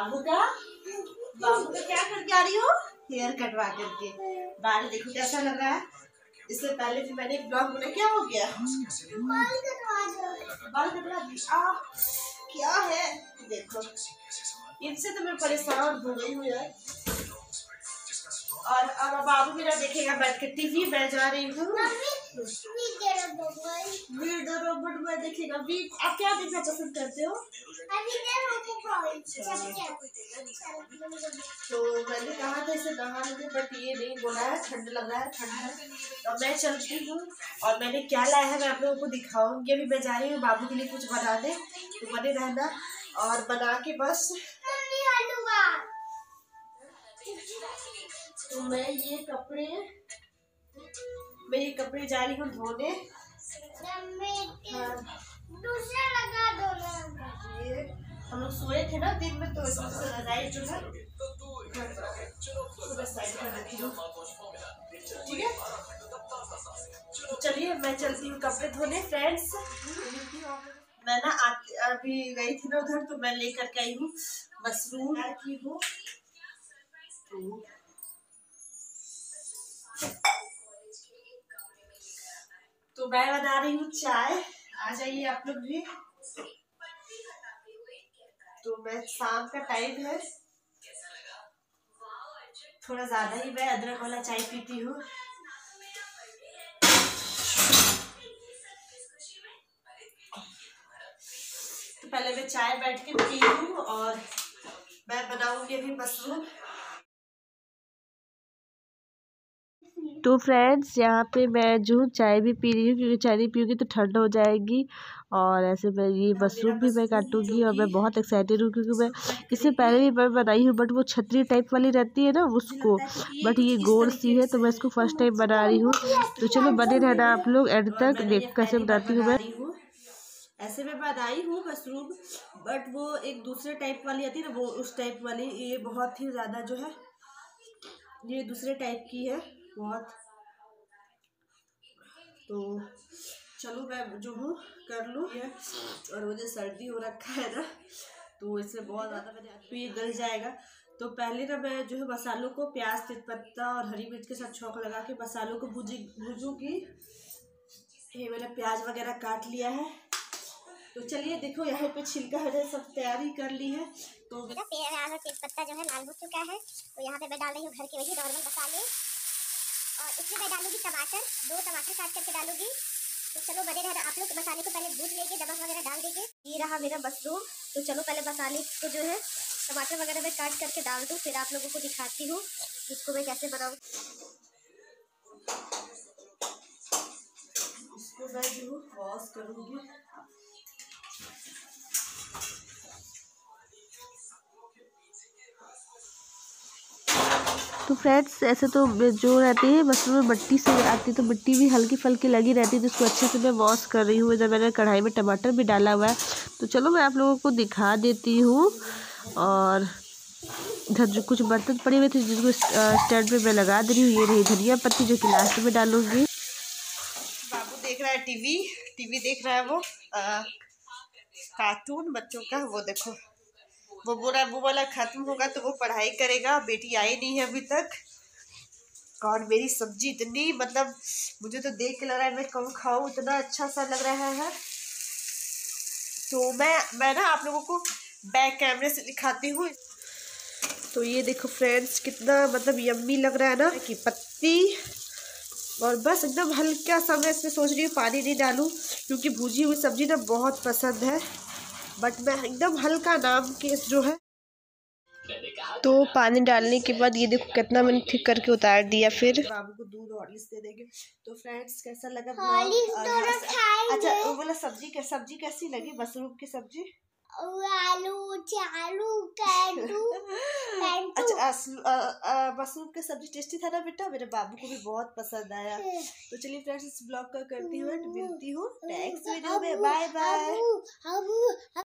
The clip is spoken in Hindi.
बाबू का क्या करके आ रही हो? हेयर कटवा करके। बाल देखो कैसा लग रहा है। इससे पहले भी मैंने एक ब्लॉग बनाया, क्या हो गया? बाल कटवा दी। क्या है देखो, इनसे तो मैं परेशान हो गई हूँ यार। और अब बाबू मेरा देखेगा बैठ के टीवी। मैं जा रही हूँ देखेगा। आप क्या देखना पसंद करते हो? तो मैंने कहा था इसे नहा लेंगे, बट ये नहीं बोला है, ठंड लग रहा है, ठंड है। तो मैं चलती हूँ और मैंने क्या लाया है मैं आप लोगों को दिखाऊंगी। अभी मैं जा रही हूँ बाबू के लिए कुछ बना दे, तो बने रहना और बना के बस। तो मैं ये कपड़े जा रही हूँ धोने। दूसरा लगा दो। ये हम लोग सोए थे ना दिन में, तो रजाई जो है साइड कर देती हूँ, ठीक है। चलिए मैं चलती हूँ कपड़े धोने फ्रेंड्स। मैं ना अभी गई थी ना उधर, तो मैं लेकर के आई हूँ मशरूम की हूँ। तो मैं बना रही हूँ चाय, आ जाइए आप लोग भी। तो मैं शाम का टाइम है, थोड़ा ज्यादा ही मैं अदरक वाला चाय पीती हूँ। तो पहले मैं चाय बैठ के पी लूँ और मैं बनाऊंगी अभी मशरूम। तो फ्रेंड्स यहाँ पे मैं जो चाय भी पी रही हूँ, क्योंकि चाय नहीं पीऊँगी तो ठंड हो जाएगी। और ऐसे मैं ये मशरूम भी मैं काटूंगी और मैं बहुत एक्साइटेड हूँ, क्योंकि मैं इससे पहले भी मैं बनाई हूँ, बट वो छतरी टाइप वाली रहती है ना उसको, बट ये गोल सी है, तो मैं इसको फर्स्ट टाइम बना रही हूँ। तो चलो बने रहना आप लोग एंड तक, देख कैसे बनाती हूँ मैं। ऐसे में बनाई हूँ मशरूम, बट वो एक दूसरे टाइप वाली आती है ना, वो उस टाइप वाली, ये बहुत ही ज़्यादा जो है ये दूसरे टाइप की है बहुत। तो चलो मैं जो हूँ कर लूँ, और मुझे सर्दी हो रखा है ना, तो इसमें बहुत ज़्यादा मैंने ये गल जाएगा। तो पहले ना मैं जो है मसालों को प्याज तेजपत्ता और हरी मिर्च के साथ छौंक लगा के मसालों को भूजूंगी। ये मैंने प्याज वगैरह काट लिया है। तो चलिए देखो यहाँ पे छिलका मैंने सब तैयारी कर ली है। तो प्याज और तेजपत्ता जो है लाल हो चुका है, तो यहाँ पे मैं डाल रही हूँ घर के वही नॉर्मल मसाले, और इसमें मैं डालूंगी टमाटर, 2 टमाटर काट करके डालूंगी। तो चलो बने रहना आप लोग, मसाले को पहले भून लेंगे, नमक वगैरह डाल देंगे। ये रहा मेरा मशरूम। तो चलो पहले मसाले को जो है टमाटर वगैरह मैं काट करके डाल दूँ, फिर आप लोगों को दिखाती हूँ इसको मैं कैसे बनाऊँ। इसको मैं जो वॉश करूँगी। तो फ्रेंड्स ऐसे तो जो रहती है मशरूम में मिट्टी से आती है, तो मिट्टी भी हल्की फल्की लगी रहती है, तो इसको अच्छे से मैं वॉश कर रही हूँ। इधर मैंने कढ़ाई में टमाटर भी डाला हुआ है, तो चलो मैं आप लोगों को दिखा देती हूँ। और इधर जो कुछ बर्तन पड़े हुए थे जिसको स्टैंड पे मैं लगा दे रही हूँ। ये रही धनिया पत्ती जो कि लास्ट में डालूंगी। बाबू देख रहा है टीवी देख रहा है, वो कार्टून बच्चों का। वो देखो वो वाला खत्म होगा तो वो पढ़ाई करेगा। बेटी आई नहीं है अभी तक। और मेरी सब्जी इतनी, मतलब मुझे तो देख के लग रहा है मैं कम खाऊं, इतना अच्छा सा लग रहा है। तो मैं ना आप लोगों को बैक कैमरे से दिखाती हूँ। तो ये देखो फ्रेंड्स कितना मतलब यम्मी लग रहा है ना, की पत्ती। और बस एकदम हल्का सा मैं इसमें सोच रही हूँ पानी नहीं डालूं, क्योंकि भुजी हुई सब्जी ना बहुत पसंद है, बट मैं एकदम हल्का नाम के जो है। तो पानी डालने के बाद ये देखो कितना मैंने ठीक करके उतार दिया। फिर बाबू को दूध हॉर्लिक्स दे देंगे। तो फ्रेंड्स कैसा लगा ब्लॉग? अच्छा वो बोला सब्जी कैसी लगी मशरूम की सब्जी? आलू चालू अच्छा मशरूम की सब्जी टेस्टी था ना बेटा? मेरे बाबू को भी बहुत पसंद आया। तो चलिए फ्रेंड्स इस ब्लॉग का करती हूँ, मिलती हूँ नेक्स्ट वीडियो में। Bye bye.